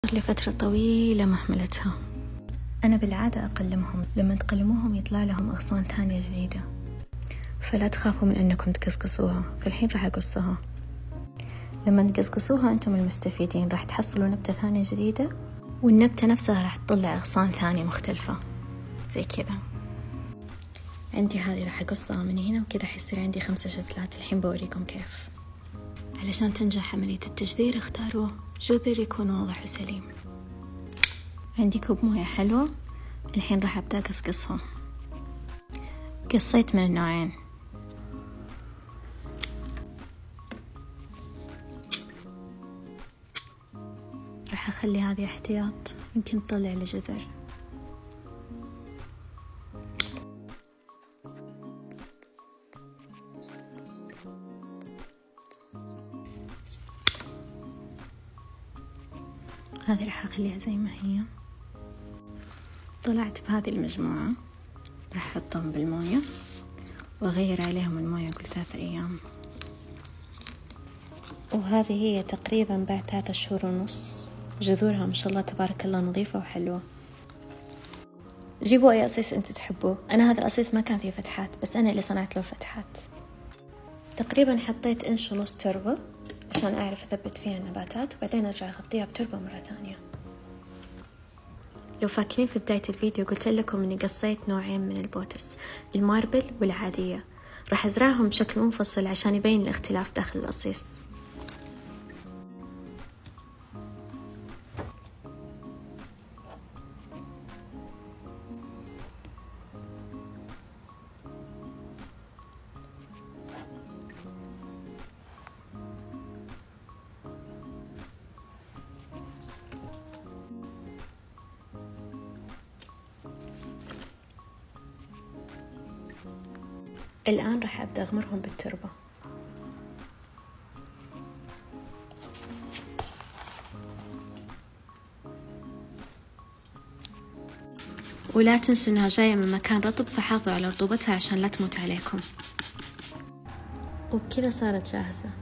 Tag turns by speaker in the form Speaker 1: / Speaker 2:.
Speaker 1: لفترة طويلة ما حملتها. أنا بالعادة أقلمهم، لما تقلموهم يطلع لهم أغصان ثانية جديدة، فلا تخافوا من أنكم تقصقصوها. فالحين راح أقصها. لما تقصقصوها أنتم المستفيدين، راح تحصلوا نبتة ثانية جديدة، والنبتة نفسها راح تطلع أغصان ثانية مختلفة زي كذا. عندي هذه راح أقصها من هنا وكذا حيصير عندي 5 شتلات. الحين بوريكم كيف. علشان تنجح عملية التجذير اختاروا جذر يكون واضح وسليم. عندي كوب موية حلوة. الحين راح أبدأ أقصقصهم. قصيت من النوعين. راح أخلي هذه احتياط، يمكن تطلع لي جذر. هذه راح أخليها زي ما هي. طلعت بهذه المجموعة، راح أحطهم بالموية وأغير عليهم الموية كل 3 أيام. وهذه هي تقريبا بعد 3 شهور ونص. جذورها ما شاء الله تبارك الله نظيفة وحلوة. جيبوا أي قصيص أنتوا تحبوه. أنا هذا القصيص ما كان فيه فتحات، بس أنا اللي صنعت له فتحات. تقريبا حطيت 1.5 إنش تربة عشان أعرف أثبت فيها النباتات، وبعدين أرجع أغطيها بتربة مرة ثانية. لو فاكرين في بداية الفيديو قلت لكم إني قصيت نوعين من البوتس، الماربل والعادية. راح أزرعهم بشكل منفصل عشان يبين الاختلاف داخل القصيص. الآن راح أبدأ أغمرهم بالتربة. ولا تنسوا إنها جاية من مكان رطب، فحافظوا على رطوبتها عشان لا تموت عليكم. وبكذا صارت جاهزة.